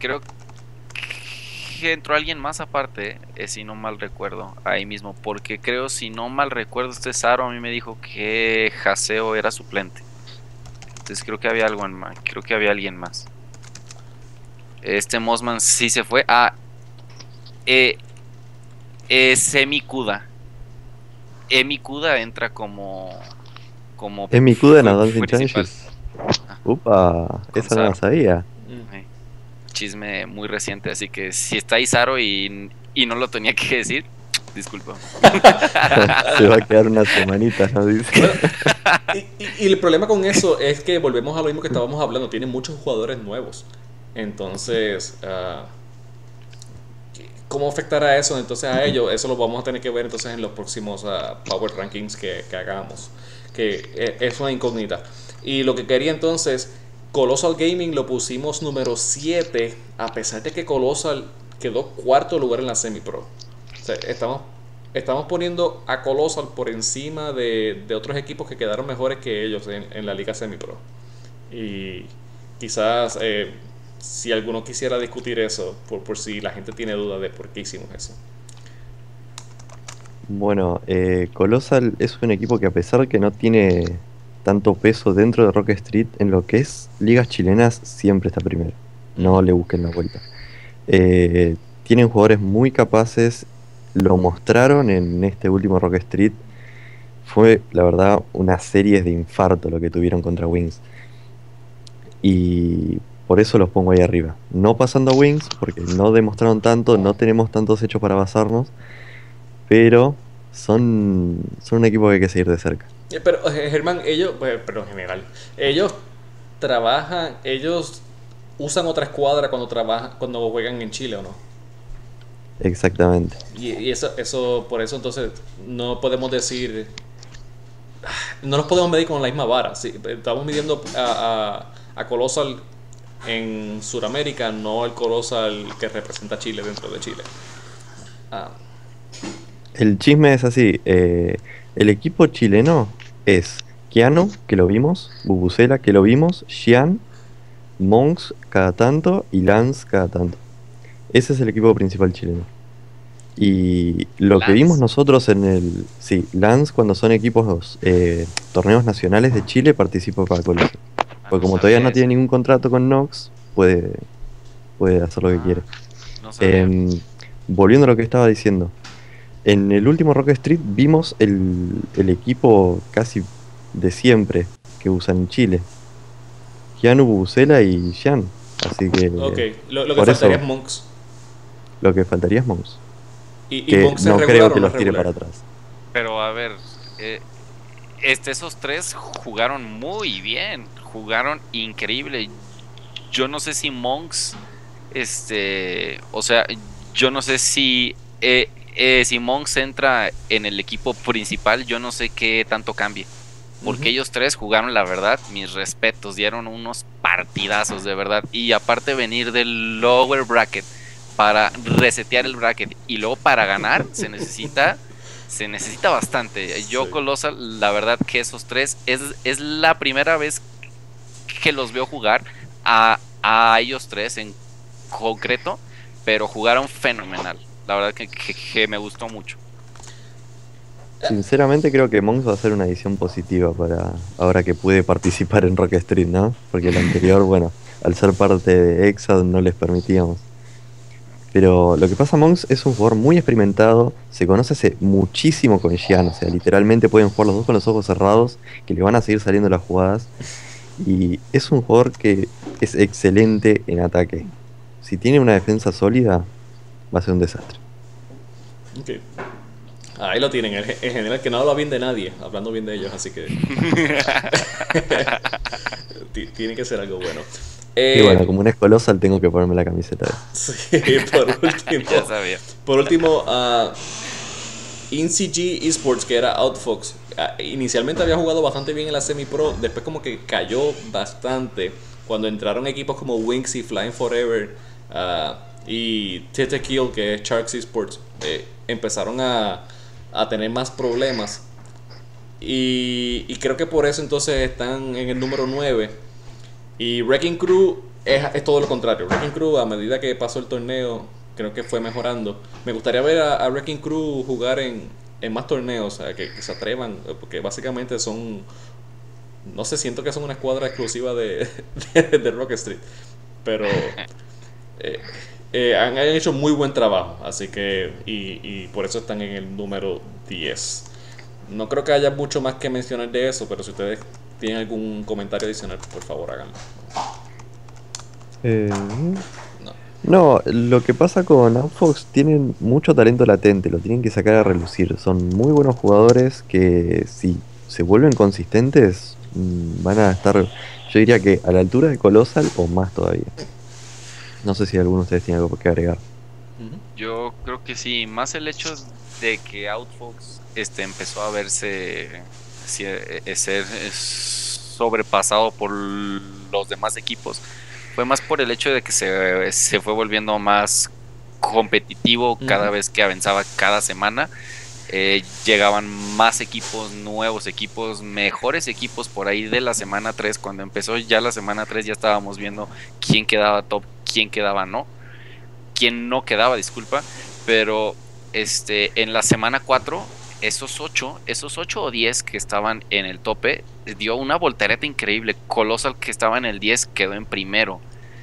que entró alguien más aparte, si no mal recuerdo, ahí mismo, porque creo, si no mal recuerdo, este Saro a mí me dijo que Haseo era suplente. Entonces creo que había algo en más, creo que había alguien más. Este Mossman sí se fue. Eh, Emi Kuda. Emi Kuda entra como Emi Kuda en Advancing principal. Challenges. Ah, Upa, con esa no la Zaro. sabía. Mm. Ay, chisme muy reciente, así que si está ahí Zaro y no lo tenía que decir, disculpa. Se va a quedar unas semanitas, ¿no? Dice. Bueno, y el problema con eso es que volvemos a lo mismo que estábamos hablando. Tienen muchos jugadores nuevos. Entonces, ¿cómo afectará eso entonces a ellos? Eso lo vamos a tener que ver entonces en los próximos Power Rankings que hagamos. Que es una incógnita. Y lo que quería entonces, Colossal Gaming lo pusimos número 7, a pesar de que Colossal quedó cuarto lugar en la semi-pro. O sea, estamos poniendo a Colossal por encima de otros equipos que quedaron mejores que ellos en la liga semi-pro. Y quizás si alguno quisiera discutir eso, por si la gente tiene duda de por qué hicimos eso. Bueno, Colossal es un equipo que a pesar que no tiene tanto peso dentro de Rocket Street, en lo que es ligas chilenas siempre está primero. No le busquen la vuelta. Tienen jugadores muy capaces, lo mostraron en este último Rocket Street. Fue, la verdad, una serie de infarto lo que tuvieron contra Wings. Y por eso los pongo ahí arriba. No pasando a Wings, porque no demostraron tanto, no tenemos tantos hechos para basarnos, pero son un equipo que hay que seguir de cerca. Pero Germán, ellos, pero en general, ellos trabajan, ellos usan otra escuadra cuando juegan en Chile, ¿o no? Exactamente. Y eso, por eso entonces no podemos decir, no nos podemos medir con la misma vara. Sí, estamos midiendo a Colossal en Sudamérica, no el Colossal que representa a Chile dentro de Chile. El chisme es así, el equipo chileno es Keanu, que lo vimos, Bubucela, que lo vimos, Xian, Monks cada tanto y Lance cada tanto. Ese es el equipo principal chileno. Y lo que vimos nosotros en el... Sí, Lance cuando son equipos, torneos nacionales de Chile, participa para Colossal. Porque como todavía no tiene ningún contrato con Nox, puede hacer lo que quiere. Volviendo a lo que estaba diciendo. En el último Rocket Street vimos el equipo casi de siempre que usan en Chile. Keanu, Bubucela y Xian. Así que... Ok, lo que faltaría es Monks. Lo que faltaría es Monks. Y que Monks no creo que no los tire para atrás. Pero a ver, esos tres jugaron muy bien, jugaron increíble. Yo no sé si Monks, o sea, yo no sé si Monks entra en el equipo principal, yo no sé qué tanto cambie. Porque ellos tres jugaron, la verdad, mis respetos, dieron unos partidazos de verdad. Y aparte venir del lower bracket para resetear el bracket y luego para ganar, se necesita bastante. Yo, Colossal, la verdad que esos tres es la primera vez que los veo jugar a ellos tres en concreto, pero jugaron fenomenal. La verdad que me gustó mucho. Sinceramente creo que Monks va a ser una edición positiva para ahora que puede participar en Rocket Street, ¿no? Porque el anterior, bueno, al ser parte de Exad no les permitíamos. Pero lo que pasa, Monks es un jugador muy experimentado, se conoce hace muchísimo con Xian, o sea, literalmente pueden jugar los dos con los ojos cerrados, que le van a seguir saliendo las jugadas. Y es un jugador que es excelente en ataque. Si tiene una defensa sólida, va a ser un desastre. Okay. Ahí lo tienen, en general que no habla bien de nadie, hablando bien de ellos, así que tiene que ser algo bueno. Y bueno, como un Colossal tengo que ponerme la camiseta. Sí, por último. Ya sabía. Por último, InCG Esports, que era Outfox, inicialmente había jugado bastante bien en la semi-pro, después como que cayó bastante cuando entraron equipos como Wings y Flying Forever y Tete Kill, que es Sharks Esports, empezaron a tener más problemas y creo que por eso entonces están en el número 9. Y Wrecking Crew es todo lo contrario. Wrecking Crew, a medida que pasó el torneo, creo que fue mejorando. Me gustaría ver a Wrecking Crew jugar en más torneos, o sea, que se atrevan, porque básicamente son, no sé, siento que son una escuadra exclusiva de Rocket Street, pero han hecho muy buen trabajo, así que y por eso están en el número 10. No creo que haya mucho más que mencionar de eso, pero si ustedes tienen algún comentario adicional, por favor háganlo. No, lo que pasa con Outfox, tienen mucho talento latente, lo tienen que sacar a relucir. Son muy buenos jugadores que si se vuelven consistentes van a estar, yo diría que a la altura de Colossal o más todavía. No sé si alguno de ustedes tiene algo que agregar. Yo creo que sí, más el hecho de que Outfox empezó a verse ser sobrepasado por los demás equipos, fue más por el hecho de que se fue volviendo más competitivo cada vez que avanzaba cada semana. Llegaban más equipos, nuevos equipos, mejores equipos por ahí de la semana 3. Cuando empezó ya la semana 3 ya estábamos viendo quién quedaba top, quién quedaba quién no quedaba, disculpa. Pero en la semana 4 esos 8 o 10 que estaban en el tope dio una voltereta increíble. Colossal, que estaba en el 10, quedó en primero.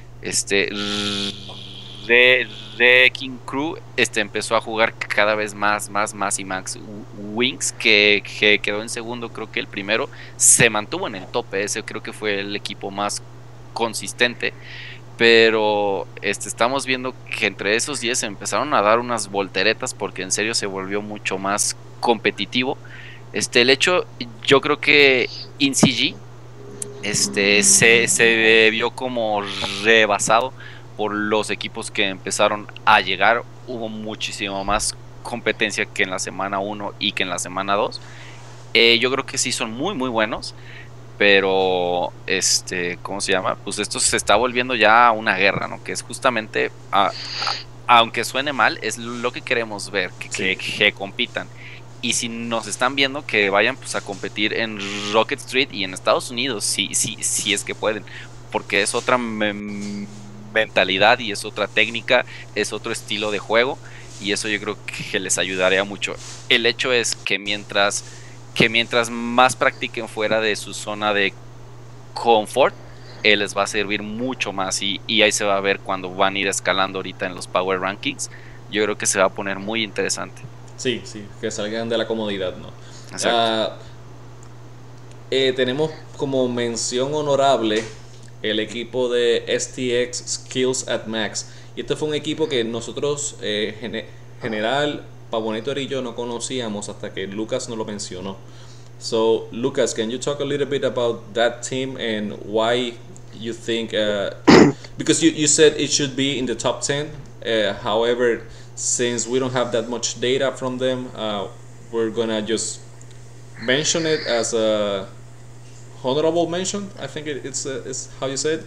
King Crew empezó a jugar cada vez más y más. Wings, que quedó en segundo, creo que el primero, se mantuvo en el tope. Ese creo que fue el equipo más consistente. Pero estamos viendo que entre esos 10 empezaron a dar unas volteretas, porque en serio se volvió mucho más competitivo. El hecho, yo creo que InCG se vio como rebasado por los equipos que empezaron a llegar. Hubo muchísimo más competencia que en la semana 1 y que en la semana 2. Yo creo que sí son muy muy buenos, pero ¿cómo se llama? Pues esto se está volviendo ya una guerra, ¿no? Que es justamente, aunque suene mal, es lo que queremos ver, que compitan. Y si nos están viendo, que vayan pues a competir en Rocket Street y en Estados Unidos, si es que pueden, porque es otra mentalidad y es otra técnica, es otro estilo de juego, y eso yo creo que les ayudaría mucho. El hecho es que mientras más practiquen fuera de su zona de confort, les va a servir mucho más, y ahí se va a ver cuando van a ir escalando ahorita en los Power Rankings. Yo creo que se va a poner muy interesante. Sí, sí, que salgan de la comodidad, ¿no? Exacto. Tenemos como mención honorable el equipo de STX Skills at Max. Y este fue un equipo que nosotros, general, Pavoneto y yo no conocíamos hasta que Lucas nos lo mencionó. So, Lucas, can you talk a little bit about that team and why you think, because you said it should be in the top 10, however, since we don't have that much data from them, we're gonna just mention it as a honorable mention. I think it's how you said,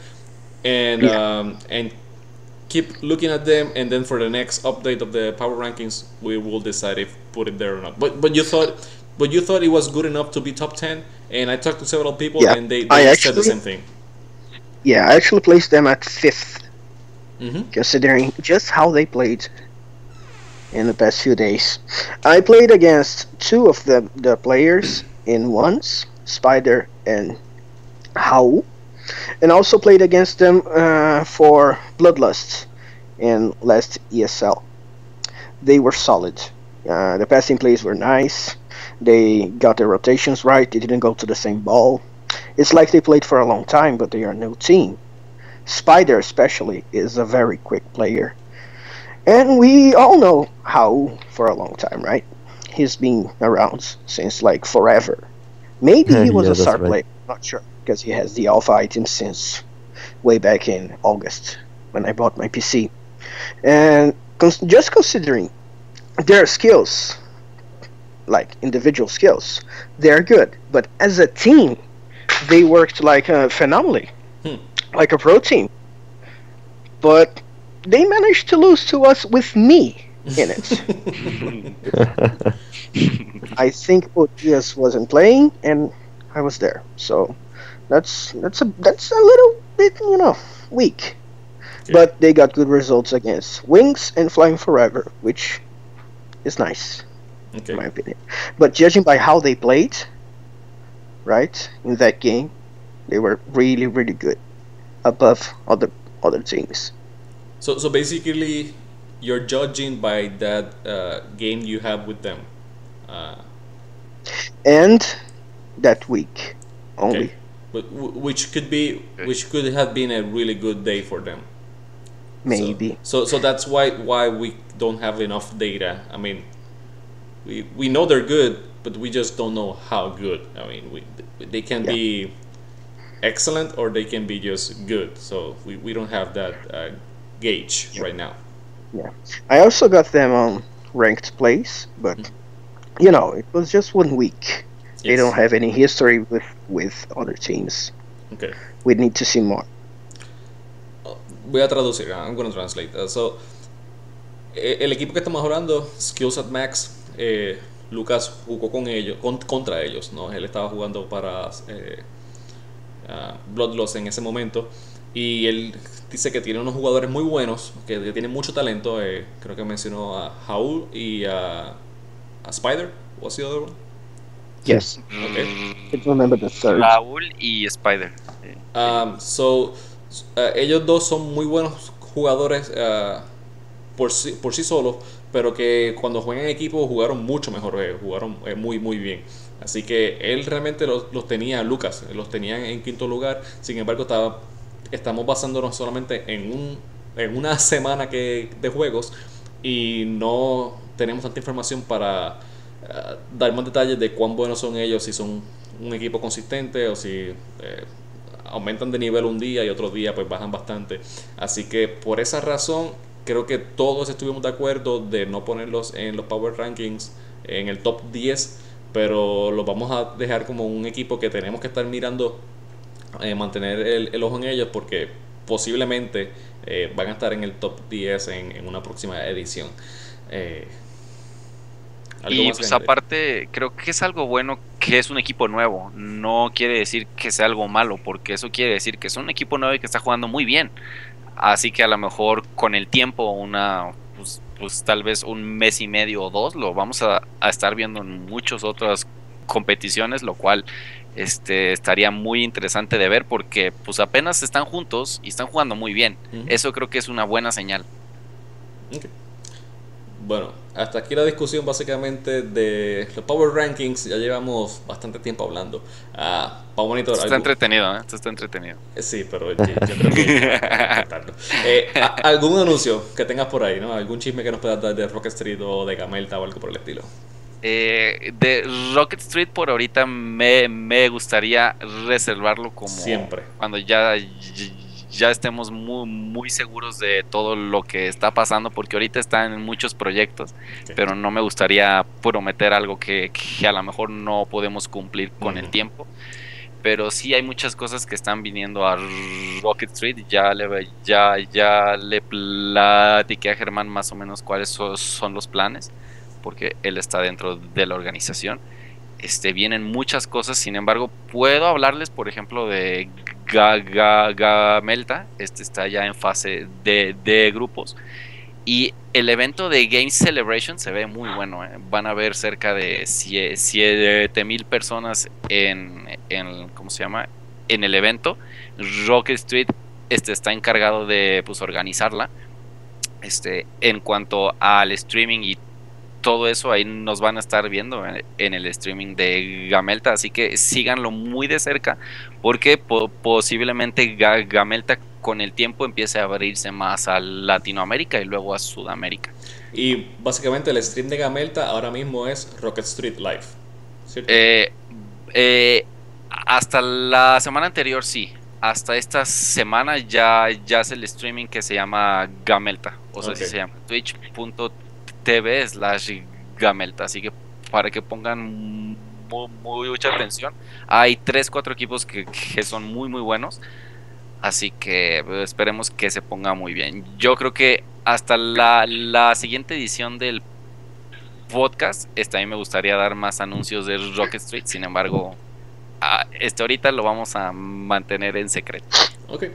and keep looking at them, and then for the next update of the power rankings, we will decide if put it there or not. But you thought it was good enough to be top 10, and I talked to several people, Yeah, and they I said the actually, same thing. yeah, I actually placed them at 5th, Mm-hmm. considering just how they played in the past few days. I played against two of the players in once, Spider and Hau, and also played against them for Bloodlust in last ESL. They were solid. The passing plays were nice. They got the rotations right. They didn't go to the same ball. It's like they played for a long time, but they are a new team. Spider, especially, is a very quick player. And we all know Hau for a long time, right? He's been around since like forever. Maybe he was Yeah, a that's star right. player, not sure, because he has the alpha item since way back in August when I bought my PC. And just considering their skills, like individual skills, they're good. But as a team, they worked like phenomenally, like a pro team. But they managed to lose to us with me in it. I think Odias wasn't playing, and I was there. So that's a little bit, weak. Okay. But they got good results against Wings and Flying Forever, which is nice, in my Okay. opinion. But judging by how they played, right, in that game, they were really, really good, above other teams. So basically, you're judging by that game you have with them. Uh, And that week only. okay. But which could have been a really good day for them. Maybe. So that's why we don't have enough data. I mean, we know they're good, but we just don't know how good. I mean, they can Yeah. be excellent or they can be just good. So we don't have that gauge right now. Yeah. I also got them on ranked place, but it was just 1 week. They Yes. don't have any history with other teams. Okay. We need to see more. Voy a traducir. I'm gonna translate. El equipo que estamos hablando, Skills at Max, Lucas jugó con ellos, contra ellos, ¿no? Él estaba jugando para Bloodlust en ese momento. Y él dice que tiene unos jugadores muy buenos, que tienen mucho talento. Creo que mencionó a Haul y a Spider. What's the other one? Yes. Okay. I don't remember the third. Raúl y Spider. Ellos dos son muy buenos jugadores por sí solos, pero que cuando juegan en equipo jugaron mucho mejor, jugaron muy muy bien. Así que él realmente los tenía, Lucas, los tenía en quinto lugar. Sin embargo, estamos basándonos solamente en una semana de juegos y no tenemos tanta información para dar más detalles de cuán buenos son ellos, si son un equipo consistente o si aumentan de nivel un día y otro día pues bajan bastante. Así que por esa razón creo que todos estuvimos de acuerdo de no ponerlos en los Power Rankings en el top 10, pero los vamos a dejar como un equipo que tenemos que estar mirando, mantener el ojo en ellos, porque posiblemente van a estar en el top 10 en una próxima edición. Y pues aparte, creo que es algo bueno que es un equipo nuevo. No quiere decir que sea algo malo, porque eso quiere decir que es un equipo nuevo y que está jugando muy bien. Así que a lo mejor con el tiempo, pues tal vez un mes y medio o dos, lo vamos a estar viendo en muchas otras competiciones, lo cual estaría muy interesante de ver, porque pues apenas están juntos y están jugando muy bien. Eso creo que es una buena señal. Okay. Bueno, hasta aquí la discusión básicamente de los Power Rankings. Ya llevamos bastante tiempo hablando. Pau Monitor, esto está entretenido, Esto está entretenido. Sí, pero yo creo que ¿algún anuncio que tengas por ahí, ¿no? ¿Algún chisme que nos puedas dar de Rocket Street o de Gamelta o algo por el estilo? De Rocket Street por ahorita me gustaría reservarlo como siempre, cuando ya estemos muy, muy seguros de todo lo que está pasando, porque ahorita están en muchos proyectos, pero no me gustaría prometer algo que a lo mejor no podemos cumplir con el tiempo. Pero sí hay muchas cosas que están viniendo a Rocket Street. Ya le platiqué a Germán más o menos cuáles son los planes, porque él está dentro de la organización. Vienen muchas cosas. Sin embargo, puedo hablarles, por ejemplo, de Gamelta. Está ya en fase de grupos. Y el evento de Game Celebration se ve muy bueno. Van a haber cerca de 7,000 personas en ¿cómo se llama? En el evento. Rocket Street está encargado de pues organizarla. En cuanto al streaming y todo eso, ahí nos van a estar viendo en el streaming de Gamelta, así que síganlo muy de cerca, porque posiblemente Gamelta con el tiempo empiece a abrirse más a Latinoamérica y luego a Sudamérica. Y básicamente el stream de Gamelta ahora mismo es Rocket Street Live, ¿cierto? Hasta la semana anterior sí. Hasta esta semana ya es el streaming que se llama Gamelta, o sea, así se llama, twitch.tv/Gamelta, así que para que pongan mucha atención. Hay 3-4 equipos que son muy muy buenos, así que esperemos que se ponga muy bien. Yo creo que hasta la siguiente edición del podcast, a mí me gustaría dar más anuncios de Rocket Street. Sin embargo, ahorita lo vamos a mantener en secreto. Ok.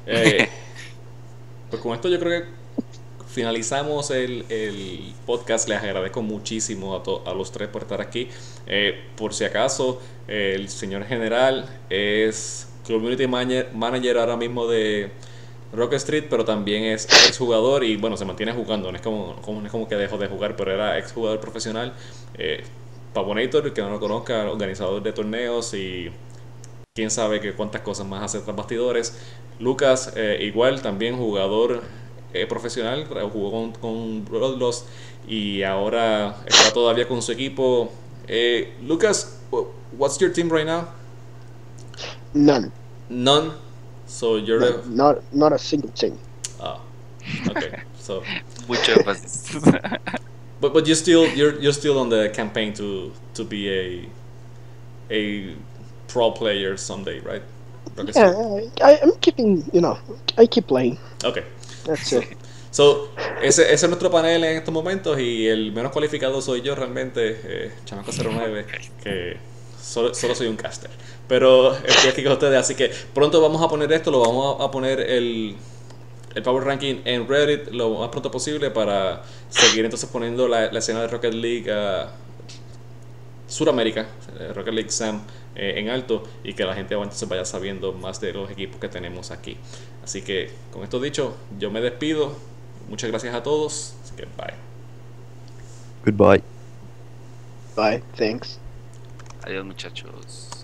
Pues con esto yo creo que finalizamos el podcast. Les agradezco muchísimo a los tres por estar aquí. Por si acaso, el señor general es Community Manager ahora mismo de Rocket Street, pero también es exjugador y bueno, se mantiene jugando. No es como que dejó de jugar, pero era exjugador profesional. Pavonator, que no lo conozca, organizador de torneos y quién sabe que cuántas cosas más hace tras bastidores. Lucas, igual, también jugador profesional, jugó con Bloodlust y ahora está todavía con su equipo. Lucas, what's your team right now? None. So you're not a single team. Okay. So mucho énfasis. but you're still on the campaign to be a pro player someday, right? Yeah, I'm keeping, I keep playing. Okay. That's it. So, ese es nuestro panel en estos momentos y el menos cualificado soy yo realmente, Chamaco09, que solo soy un caster. Pero estoy aquí con ustedes, así que pronto vamos a poner esto, lo vamos a poner el Power Ranking en Reddit lo más pronto posible para seguir entonces poniendo la escena de Rocket League Suramérica, Rocket League Sam en alto y que la gente entonces vaya sabiendo más de los equipos que tenemos aquí. Así que con esto dicho, yo me despido. Muchas gracias a todos. Así que bye. Goodbye. Bye. Thanks. Adiós, muchachos.